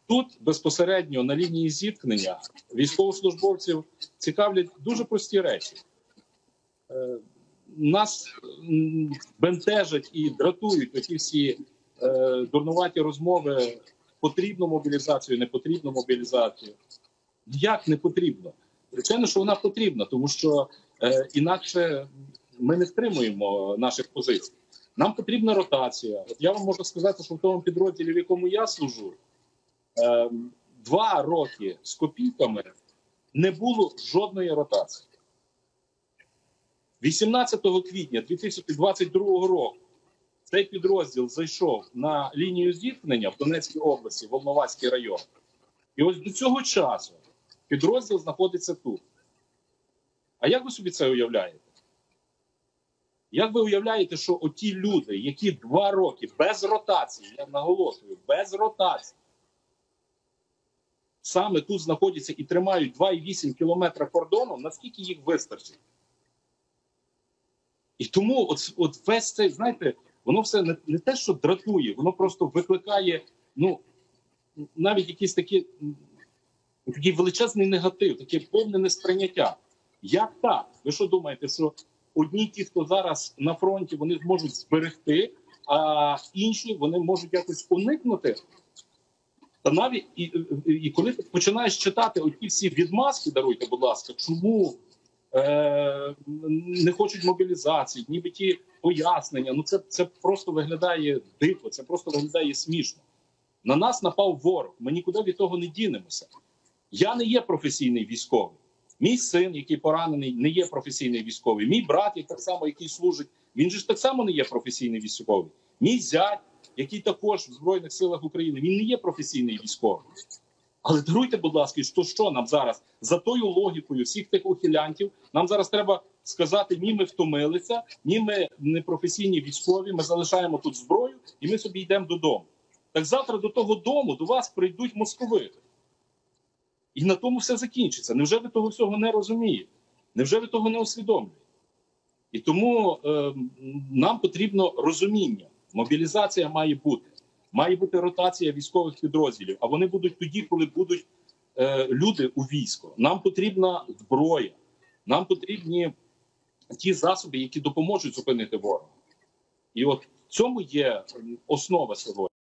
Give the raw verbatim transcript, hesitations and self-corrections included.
Тут безпосередньо на лінії зіткнення військовослужбовців цікавлять дуже прості речі. Нас бентежать і дратують оті всі е, дурнуваті розмови: потрібно мобілізацію, не потрібно мобілізацію. Як не потрібно? Звичайно, що вона потрібна, тому що е, інакше ми не втримуємо наших позицій. Нам потрібна ротація. От я вам можу сказати, що в тому підрозділі, в якому я служу, е, два роки з копійками не було жодної ротації. вісімнадцятого квітня дві тисячі двадцять другого року цей підрозділ зайшов на лінію зіткнення в Донецькій області, Волноваський район. І ось до цього часу підрозділ знаходиться тут. А як ви собі це уявляєте? Як ви уявляєте, що оті люди, які два роки без ротації, я наголошую, без ротації, саме тут знаходяться і тримають два цілих вісім кілометра кордону, наскільки їх вистачить? І тому от, от весь цей, знаєте, воно все не, не те, що дратує, воно просто викликає, ну, навіть якийсь такий, такий величезний негатив, таке повне несприйняття. Як так? Ви що думаєте, що одні ті, хто зараз на фронті, вони зможуть зберегти, а інші вони можуть якось уникнути? Та навіть і, і, і коли ти починаєш читати оті всі відмазки, даруйте, будь ласка, чому е, не хочуть мобілізації, ніби ті пояснення, ну це, це просто виглядає дико, це просто виглядає смішно. На нас напав ворог, ми нікуди від того не дінемося. Я не є професійний військовий. Мій син, який поранений, не є професійний військовий. Мій брат, який так само, який служить, він же ж так само не є професійний військовий. Мій зять, який також в Збройних силах України, він не є професійний військовий. Але даруйте, будь ласка, що що нам зараз, за тою логікою всіх тих ухилянтів, нам зараз треба сказати: ні, ми втомилися, ні, ми не професійні військові, ми залишаємо тут зброю і ми собі йдемо додому. Так завтра до того дому до вас прийдуть московити. І на тому все закінчиться. Невже ви того всього не розумієте? Невже ви того не усвідомлюєте? І тому е, нам потрібно розуміння. Мобілізація має бути. Має бути ротація військових підрозділів. А вони будуть тоді, коли будуть е, люди у війську. Нам потрібна зброя. Нам потрібні ті засоби, які допоможуть зупинити ворога. І от в цьому є основа сьогодні.